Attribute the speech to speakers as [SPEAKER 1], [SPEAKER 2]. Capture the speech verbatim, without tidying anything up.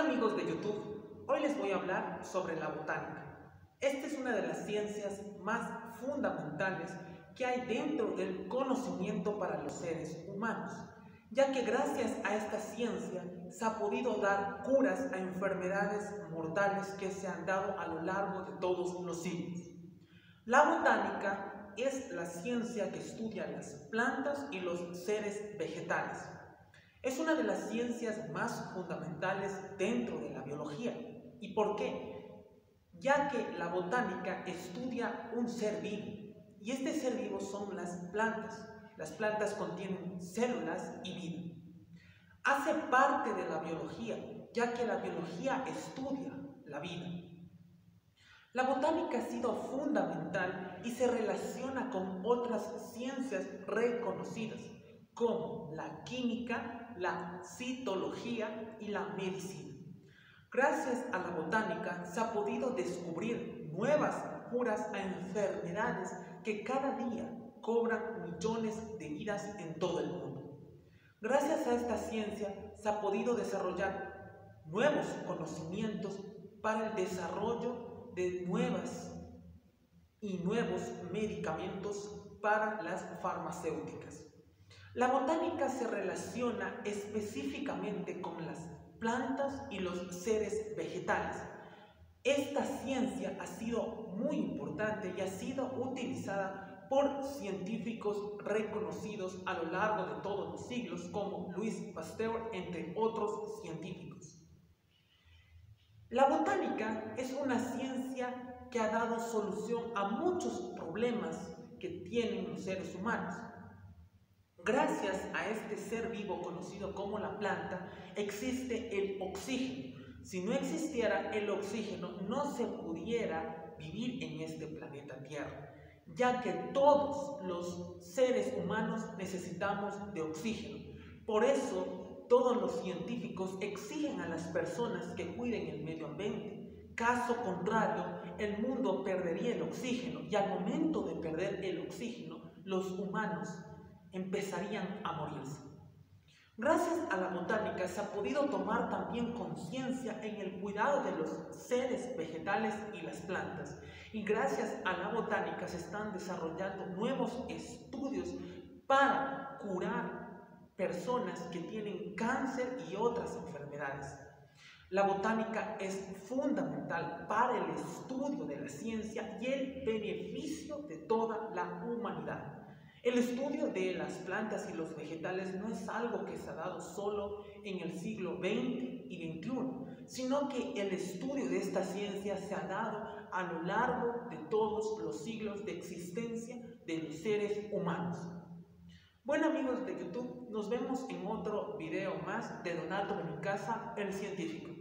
[SPEAKER 1] amigos de YouTube, hoy les voy a hablar sobre la botánica. Esta es una de las ciencias más fundamentales que hay dentro del conocimiento para los seres humanos, ya que gracias a esta ciencia se ha podido dar curas a enfermedades mortales que se han dado a lo largo de todos los siglos. La botánica es la ciencia que estudia las plantas y los seres vegetales. Es una de las ciencias más fundamentales dentro de la biología. ¿Y por qué? Ya que la botánica estudia un ser vivo, y este ser vivo son las plantas. Las plantas contienen células y vida. Hace parte de la biología, ya que la biología estudia la vida. La botánica ha sido fundamental y se relaciona con otras ciencias reconocidas, como la química, la citología y la medicina. Gracias a la botánica se ha podido descubrir nuevas curas a enfermedades que cada día cobran millones de vidas en todo el mundo. Gracias a esta ciencia se ha podido desarrollar nuevos conocimientos para el desarrollo de nuevas y nuevos medicamentos para las farmacéuticas. La botánica se relaciona específicamente con las plantas y los seres vegetales. Esta ciencia ha sido muy importante y ha sido utilizada por científicos reconocidos a lo largo de todos los siglos, como Louis Pasteur, entre otros científicos. La botánica es una ciencia que ha dado solución a muchos problemas que tienen los seres humanos. Gracias a este ser vivo conocido como la planta, existe el oxígeno. Si no existiera el oxígeno, no se pudiera vivir en este planeta Tierra, ya que todos los seres humanos necesitamos de oxígeno. Por eso, todos los científicos exigen a las personas que cuiden el medio ambiente. Caso contrario, el mundo perdería el oxígeno, y al momento de perder el oxígeno, los humanos empezarían a morirse. Gracias a la botánica se ha podido tomar también conciencia en el cuidado de los seres vegetales y las plantas. Y gracias a la botánica se están desarrollando nuevos estudios para curar personas que tienen cáncer y otras enfermedades. La botánica es fundamental para el estudio de la ciencia y el beneficio de toda la humanidad. El estudio de las plantas y los vegetales no es algo que se ha dado solo en el siglo veinte y veintiuno, sino que el estudio de esta ciencia se ha dado a lo largo de todos los siglos de existencia de los seres humanos. Bueno, amigos de YouTube, nos vemos en otro video más de Donato Benincasa, el científico.